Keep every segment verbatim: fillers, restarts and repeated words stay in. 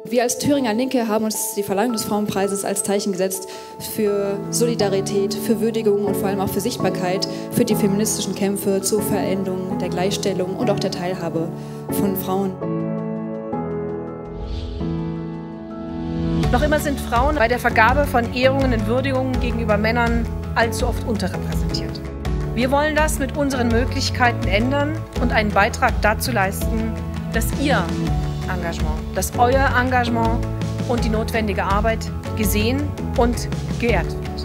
Wir als Thüringer Linke haben uns die Verleihung des Frauenpreises als Zeichen gesetzt für Solidarität, für Würdigung und vor allem auch für Sichtbarkeit für die feministischen Kämpfe zur Veränderung der Gleichstellung und auch der Teilhabe von Frauen. Noch immer sind Frauen bei der Vergabe von Ehrungen und Würdigungen gegenüber Männern allzu oft unterrepräsentiert. Wir wollen das mit unseren Möglichkeiten ändern und einen Beitrag dazu leisten, dass Ihr Engagement, dass euer Engagement und die notwendige Arbeit gesehen und geehrt wird.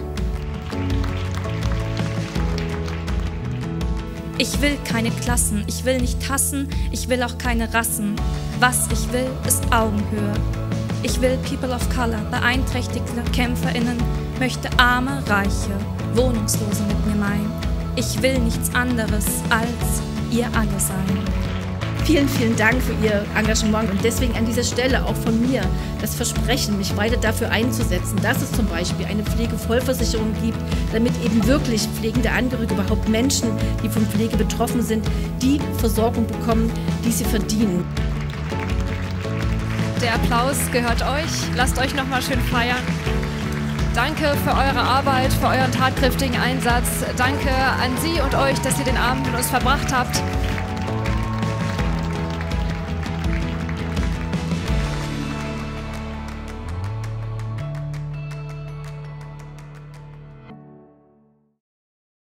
Ich will keine Klassen, ich will nicht hassen, ich will auch keine Rassen. Was ich will, ist Augenhöhe. Ich will People of Color, beeinträchtigte KämpferInnen, möchte Arme, Reiche, Wohnungslose mit mir meinen. Ich will nichts anderes als ihr alle sein. Vielen, vielen Dank für Ihr Engagement und deswegen an dieser Stelle auch von mir das Versprechen, mich weiter dafür einzusetzen, dass es zum Beispiel eine Pflegevollversicherung gibt, damit eben wirklich pflegende Angehörige, überhaupt Menschen, die von Pflege betroffen sind, die Versorgung bekommen, die sie verdienen. Der Applaus gehört euch. Lasst euch noch mal schön feiern. Danke für eure Arbeit, für euren tatkräftigen Einsatz. Danke an Sie und euch, dass ihr den Abend mit uns verbracht habt.